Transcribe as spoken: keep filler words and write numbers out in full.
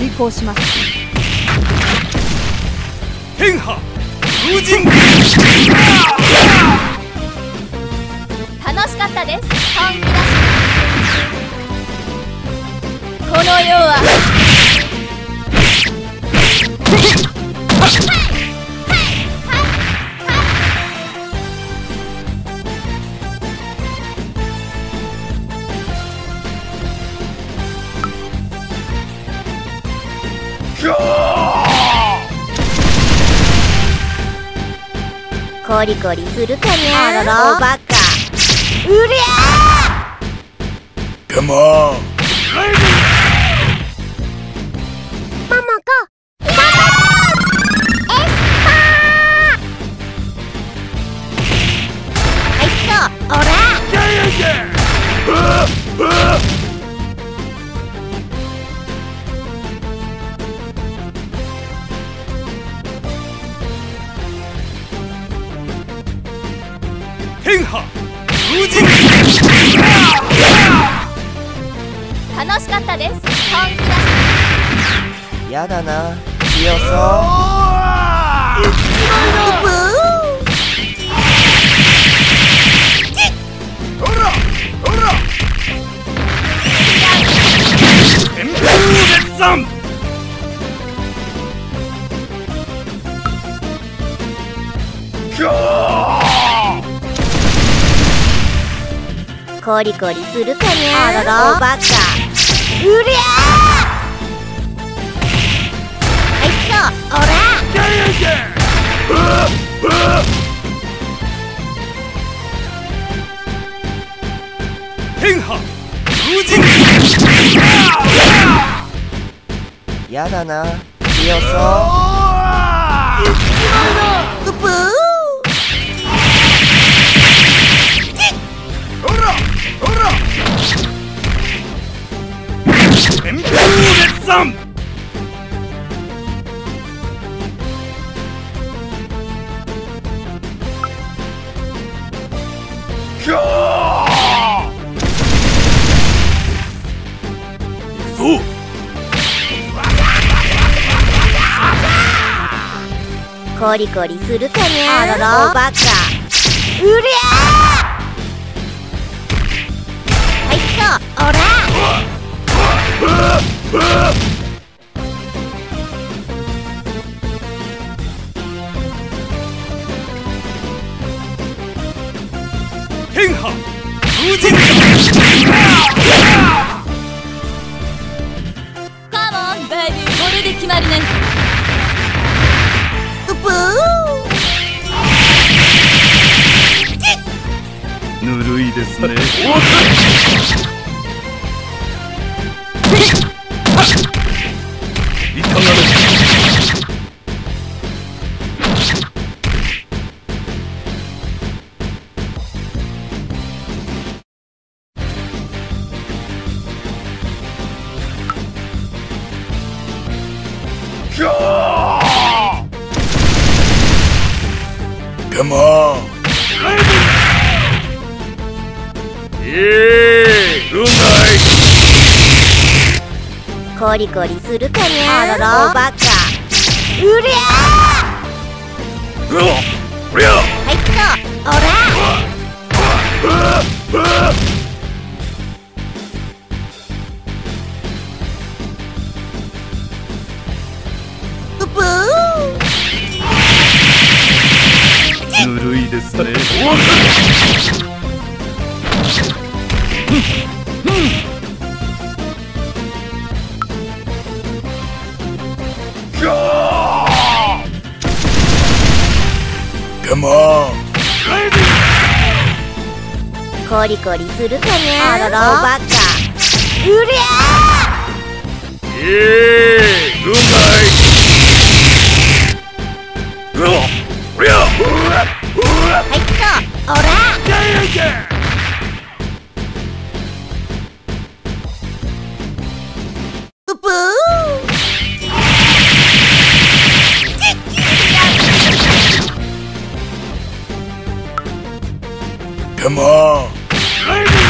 遂行します。 天波風神。 楽しかったです。本気出し。この世はコリコリするかにゃ。あらら、おバカ。うりゃー。 カモン。 ママか。ママエスパー。はいっと、おら。 ジャイアント。天波風神。 楽しかったです。本気出し。 やだな、強そう。 ほらほら。旋風列山。 コリコリするかにゃ。あらら、おバカ。うりゃー。はいっと、おら。 ジャイアント。天波風神。 やだな、強そう。 うぷー。 旋風列山。そう。 コリコリするかにゃ。あらら、おバカ。うりゃー。はいっと、おら。 天波風神。 カモンベイビー、これで決まりね。 うぷー。 ぬるいですね。いかがですか。カモン。ええ、うまい。 コリコリするかにゃ。あらら、おバカ。うりゃー。 うわ、おりゃ。 はいっと、おら。うぷー。 ぬるいですね。カモン。 コリコリするかにゃ。あらら、おバカ。うりゃええ、うまい。うわ、おりゃ。 はいっと、おら。 ジャイアント。 うぷー。 カモン。